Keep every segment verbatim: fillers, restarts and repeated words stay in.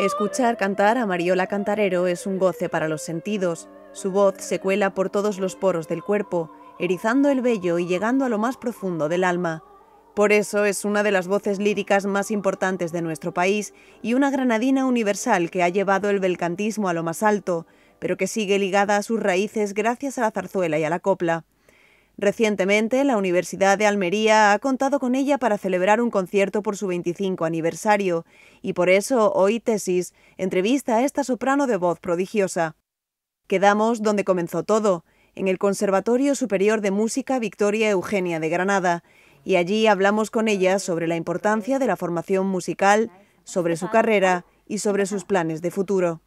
Escuchar cantar a Mariola Cantarero es un goce para los sentidos. Su voz se cuela por todos los poros del cuerpo, erizando el vello y llegando a lo más profundo del alma. Por eso es una de las voces líricas más importantes de nuestro país y una granadina universal que ha llevado el belcantismo a lo más alto, pero que sigue ligada a sus raíces gracias a la zarzuela y a la copla. Recientemente, la Universidad de Almería ha contado con ella para celebrar un concierto por su veinticinco aniversario, y por eso hoy Tesis entrevista a esta soprano de voz prodigiosa. Quedamos donde comenzó todo, en el Conservatorio Superior de Música Victoria Eugenia de Granada, y allí hablamos con ella sobre la importancia de la formación musical, sobre su carrera y sobre sus planes de futuro.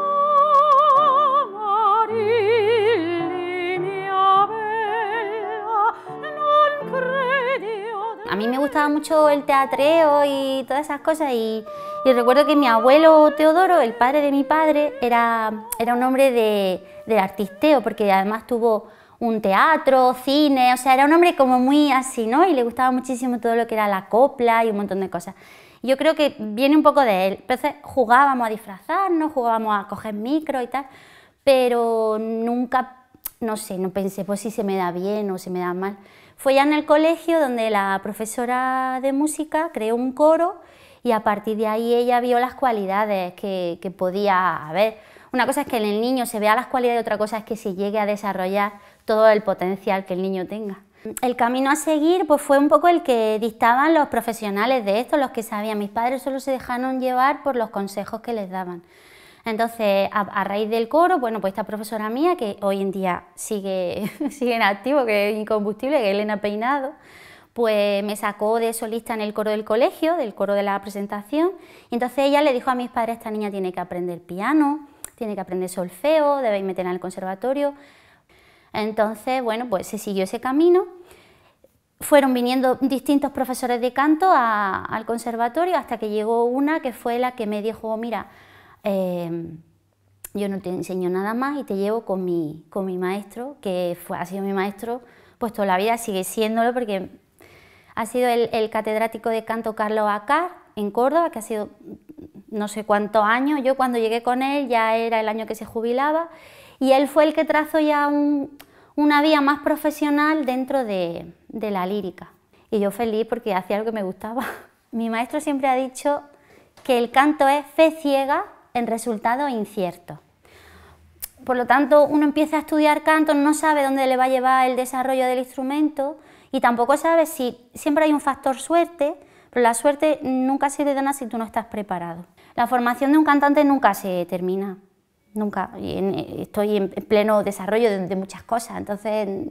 A mí me gustaba mucho el teatreo y todas esas cosas y, y recuerdo que mi abuelo Teodoro, el padre de mi padre, era, era un hombre de, de artisteo, porque además tuvo un teatro, cine, o sea, era un hombre como muy así, ¿no? Y le gustaba muchísimo todo lo que era la copla y un montón de cosas. Yo creo que viene un poco de él. Entonces jugábamos a disfrazarnos, jugábamos a coger micro y tal, pero nunca, no sé, no pensé pues si se me da bien o se me da mal. Fue ya en el colegio donde la profesora de música creó un coro y a partir de ahí ella vio las cualidades que, que podía haber. Una cosa es que en el niño se vea las cualidades y otra cosa es que se llegue a desarrollar todo el potencial que el niño tenga. El camino a seguir pues fue un poco el que dictaban los profesionales de esto, los que sabían. Mis padres solo se dejaron llevar por los consejos que les daban. Entonces, a, a raíz del coro, bueno, pues esta profesora mía, que hoy en día sigue, sigue en activo, que es incombustible, que es Elena Peinado, pues me sacó de solista en el coro del colegio, del coro de la presentación, y entonces ella le dijo a mis padres, esta niña tiene que aprender piano, tiene que aprender solfeo, debéis meterla en el conservatorio. Entonces, bueno, pues se siguió ese camino. Fueron viniendo distintos profesores de canto a, al conservatorio hasta que llegó una que fue la que me dijo, mira, Eh, yo no te enseño nada más y te llevo con mi, con mi maestro, que fue, ha sido mi maestro pues toda la vida, sigue siéndolo porque ha sido el, el catedrático de canto Carlos Acar en Córdoba, que ha sido no sé cuántos años. Yo cuando llegué con él ya era el año que se jubilaba y él fue el que trazó ya un, una vía más profesional dentro de, de la lírica. Y yo feliz porque hacía lo que me gustaba. Mi maestro siempre ha dicho que el canto es fe ciega en resultados inciertos. Por lo tanto, uno empieza a estudiar canto, no sabe dónde le va a llevar el desarrollo del instrumento y tampoco sabe si siempre hay un factor suerte, pero la suerte nunca sirve de nada si tú no estás preparado. La formación de un cantante nunca se termina, nunca. Estoy en pleno desarrollo de, de muchas cosas, entonces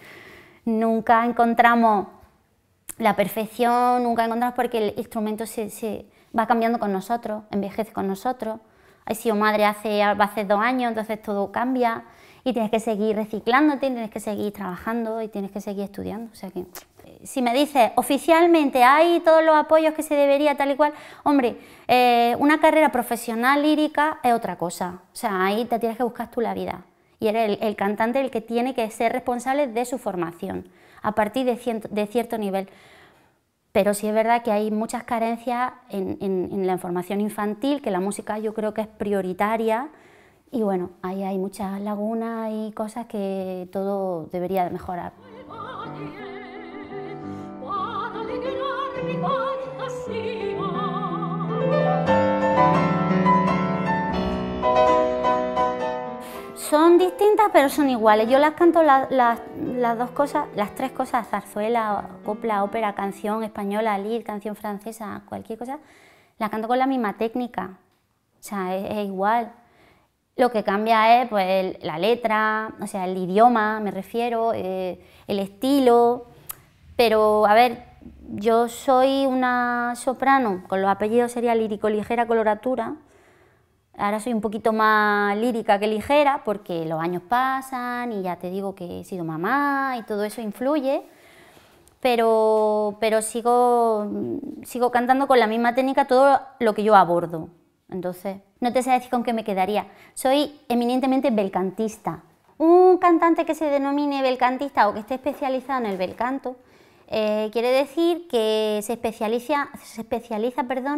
nunca encontramos la perfección, nunca encontramos porque el instrumento se, se va cambiando con nosotros, envejece con nosotros. He sido madre hace, hace dos años, entonces todo cambia y tienes que seguir reciclándote, tienes que seguir trabajando y tienes que seguir estudiando. O sea que, si me dices, oficialmente hay todos los apoyos que se debería, tal y cual, hombre, eh, una carrera profesional lírica es otra cosa. O sea, ahí te tienes que buscar tú la vida y eres el, el cantante el que tiene que ser responsable de su formación a partir de, ciento, de cierto nivel. Pero sí es verdad que hay muchas carencias en, en, en la información infantil, que la música yo creo que es prioritaria y bueno, ahí hay muchas lagunas y cosas que todo debería de mejorar. Son distintas pero son iguales. Yo las canto la, la, las dos cosas, las tres cosas, zarzuela, copla, ópera, canción española, lead, canción francesa, cualquier cosa, la canto con la misma técnica, o sea, es, es igual. Lo que cambia es pues, el, la letra, o sea, el idioma, me refiero, eh, el estilo, pero a ver, yo soy una soprano, con los apellidos sería lírico-ligera coloratura. Ahora soy un poquito más lírica que ligera porque los años pasan y ya te digo que he sido mamá y todo eso influye, pero, pero sigo, sigo cantando con la misma técnica todo lo que yo abordo. Entonces, no te sé decir con qué me quedaría. Soy eminentemente belcantista. Un cantante que se denomine belcantista o que esté especializado en el belcanto eh, quiere decir que se especializa, se especializa perdón,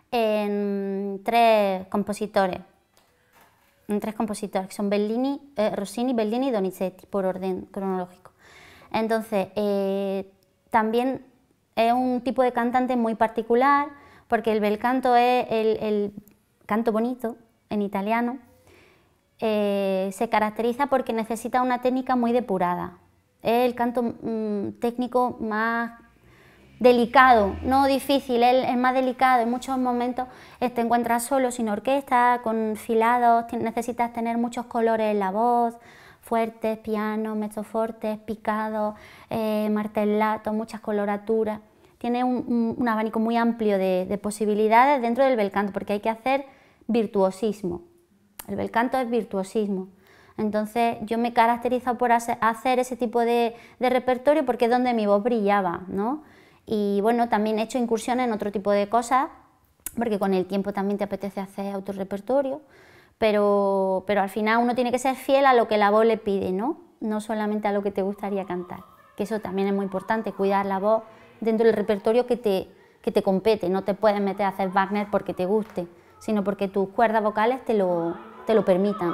en tres compositores, en tres compositores, que son Bellini, eh, Rossini, Bellini y Donizetti, por orden cronológico. Entonces, eh, también es un tipo de cantante muy particular, porque el bel canto es el, el canto bonito, en italiano, eh, se caracteriza porque necesita una técnica muy depurada. Es el canto mmm, técnico más delicado, no difícil, es, es más delicado. En muchos momentos te encuentras solo, sin orquesta, con filados, necesitas tener muchos colores en la voz, fuertes, pianos, mezzofortes, picados, eh, martellatos, muchas coloraturas. Tiene un, un, un abanico muy amplio de, de posibilidades dentro del bel canto, porque hay que hacer virtuosismo. El bel canto es virtuosismo. Entonces yo me caracterizo por hacer ese tipo de, de repertorio porque es donde mi voz brillaba, ¿no? Y bueno, también he hecho incursiones en otro tipo de cosas, porque con el tiempo también te apetece hacer autorrepertorio, pero, pero al final uno tiene que ser fiel a lo que la voz le pide, ¿no? No solamente a lo que te gustaría cantar, que eso también es muy importante, cuidar la voz dentro del repertorio que te, que te compete. No te puedes meter a hacer Wagner porque te guste, sino porque tus cuerdas vocales te lo, te lo permitan.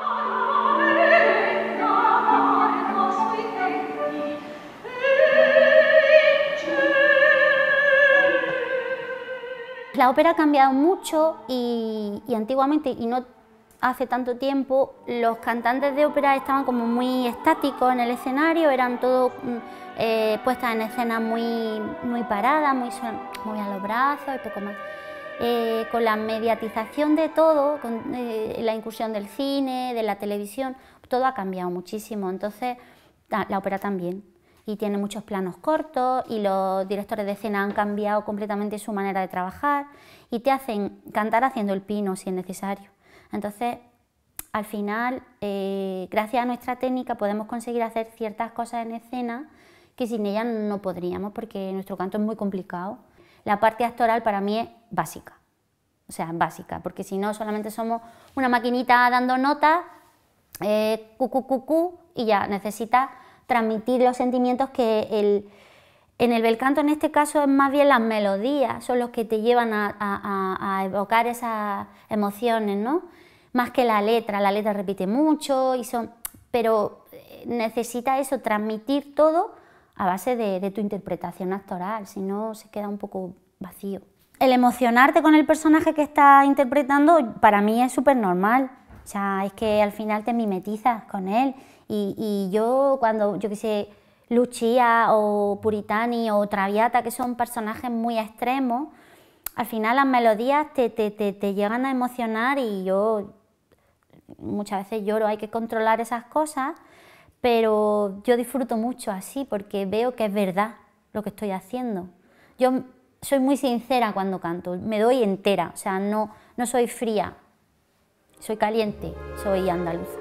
La ópera ha cambiado mucho y, y antiguamente, y no hace tanto tiempo, los cantantes de ópera estaban como muy estáticos en el escenario, eran todos eh, puestas en escena muy, muy paradas, muy, muy a los brazos y poco más. Eh, con la mediatización de todo, con eh, la incursión del cine, de la televisión, todo ha cambiado muchísimo, entonces la, la ópera también. Y tiene muchos planos cortos y los directores de escena han cambiado completamente su manera de trabajar y te hacen cantar haciendo el pino si es necesario. Entonces, al final, eh, gracias a nuestra técnica podemos conseguir hacer ciertas cosas en escena que sin ella no podríamos, porque nuestro canto es muy complicado. La parte actoral para mí es básica, o sea, básica, porque si no solamente somos una maquinita dando notas, eh, cu, cu, cu, cu, y ya necesitas transmitir los sentimientos que el, en el bel canto en este caso es más bien las melodías, son los que te llevan a, a, a evocar esas emociones, ¿no? Más que la letra, la letra repite mucho, y son, pero necesita eso, transmitir todo a base de, de tu interpretación actoral, si no se queda un poco vacío. El emocionarte con el personaje que estás interpretando para mí es súper normal, o sea, es que al final te mimetizas con él. Y, y yo cuando, yo qué sé, Lucia o Puritani o Traviata, que son personajes muy extremos, al final las melodías te, te, te, te llegan a emocionar y yo muchas veces lloro, hay que controlar esas cosas, pero yo disfruto mucho así porque veo que es verdad lo que estoy haciendo. Yo soy muy sincera cuando canto, me doy entera, o sea, no, no soy fría, soy caliente, soy andaluza.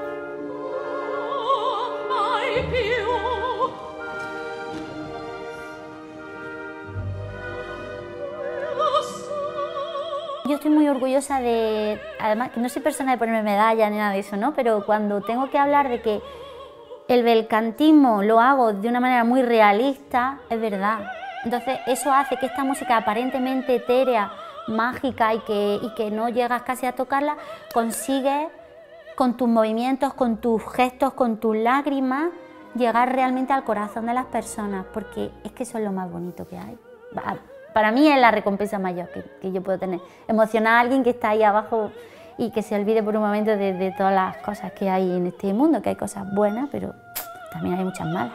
Yo estoy muy orgullosa de, además, que no soy persona de ponerme medalla ni nada de eso, ¿no? Pero cuando tengo que hablar de que el belcantismo lo hago de una manera muy realista, es verdad. Entonces eso hace que esta música aparentemente etérea, mágica y que, y que no llegas casi a tocarla, consigues con tus movimientos, con tus gestos, con tus lágrimas, llegar realmente al corazón de las personas, porque es que eso es lo más bonito que hay. Para mí es la recompensa mayor que, que yo puedo tener. Emocionar a alguien que está ahí abajo y que se olvide por un momento de, de todas las cosas que hay en este mundo, que hay cosas buenas, pero también hay muchas malas.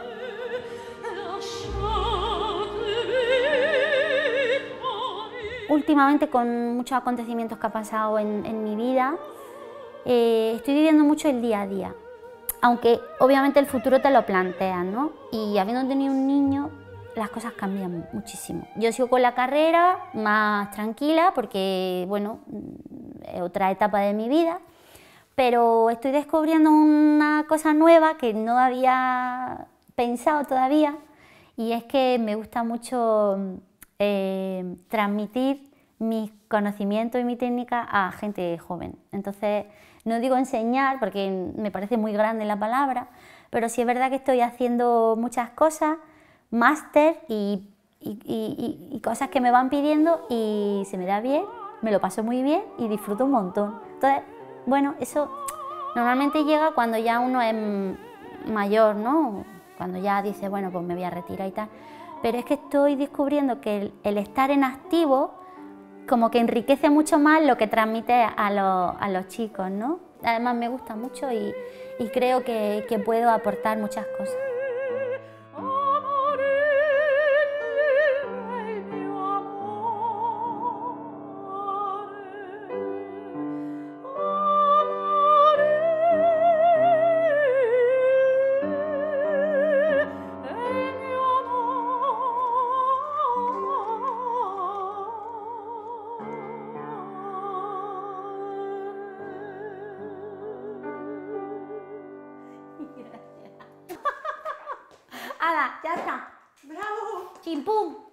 Últimamente, con muchos acontecimientos que han pasado en, en mi vida, eh, estoy viviendo mucho el día a día. Aunque obviamente el futuro te lo planteas, ¿no? Y habiendo tenido un niño, las cosas cambian muchísimo. Yo sigo con la carrera más tranquila porque, bueno, es otra etapa de mi vida, pero estoy descubriendo una cosa nueva que no había pensado todavía, y es que me gusta mucho eh, transmitir mis conocimientos y mi técnica a gente joven. Entonces, no digo enseñar porque me parece muy grande la palabra, pero sí es verdad que estoy haciendo muchas cosas, máster y, y, y, y cosas que me van pidiendo y se me da bien, me lo paso muy bien y disfruto un montón. Entonces, bueno, eso normalmente llega cuando ya uno es mayor, ¿no? Cuando ya dice, bueno, pues me voy a retirar y tal. Pero es que estoy descubriendo que el, el estar en activo como que enriquece mucho más lo que transmite a los, a los chicos, ¿no? Además me gusta mucho y, y creo que, que puedo aportar muchas cosas. ¡Hala! ¡Ya está! ¡Bravo! ¡Chimpum!